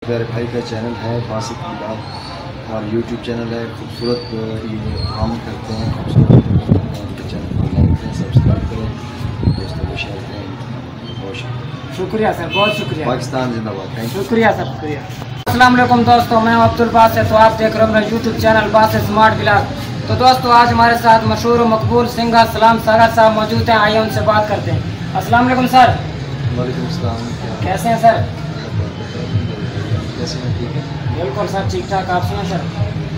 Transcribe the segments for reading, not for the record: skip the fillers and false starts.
मेरे भाई का चैनल है बासित ब्लॉग और यूट्यूब चैनल है खूबसूरत। ये काम करते हैं खूबसूरत। उनके चैनल को लाइक करें, सब्सक्राइब करें, दोस्तों को शेयर करें। बहुत शुक्रिया सर, बहुत शुक्रिया। पाकिस्तान जिंदाबाद। Thank you. शुक्रिया सर, शुक्रिया। अस्सलाम वालेकुम दोस्तों, मैं अब्दुल बासित, तो आप देख रहे हो मेरा YouTube channel Basit smart blog. तो दोस्तों आज हमारे साथ मशहूर और मकबूल सिंगर सलाम सागर साहब मौजूद हैं। आइए उनसे बात करते हैं। अस्सलाम वालेकुम सर। वालेकुम सलाम। कैसे हैं सर? कैसे हैं? ठीक है, बिल्कुल सर, ठीक ठाक। आप सुना सर?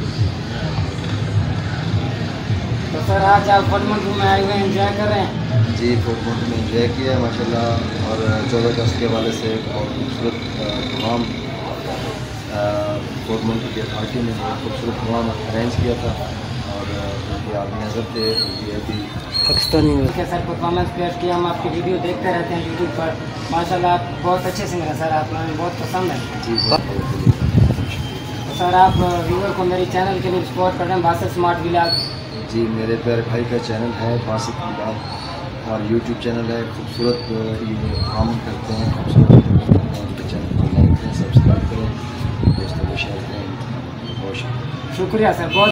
तो सर आज आप फॉर्मल में आए हुए हैं, एंजॉय कर रहे हैं? जी फोर्ट में एंजॉय किया है माशाल्लाह। और 14 अगस्त के हवाले से बहुत खूबसूरत प्रोग्राम फोर्ट की अथॉरिटी ने बहुत खूबसूरत प्रोग्राम अरेंज किया था और उनके आदमी नजर थे अभी पाकिस्तानी के सर परफॉर्मेंस पेश किया। हम आपकी वीडियो देखते रहते हैं यूट्यूब पर। माशाल्लाह आप बहुत अच्छे सिंगर हैं सर, आप हमें बहुत पसंद है। जी तो सर आप व्यूअर को मेरे चैनल के लिए सपोर्ट कर रहे हैं बासित स्मार्ट ब्लॉग। जी मेरे प्यारे भाई का चैनल है बासित ब्लॉग और यूट्यूब चैनल है खूबसूरत। ये काम करते हैं खूबसूरत। उनके चैनल को लाइक करें, सब्सक्राइब करें, दोस्तों को शेयर करें। बहुत शुक्रिया सर, बहुत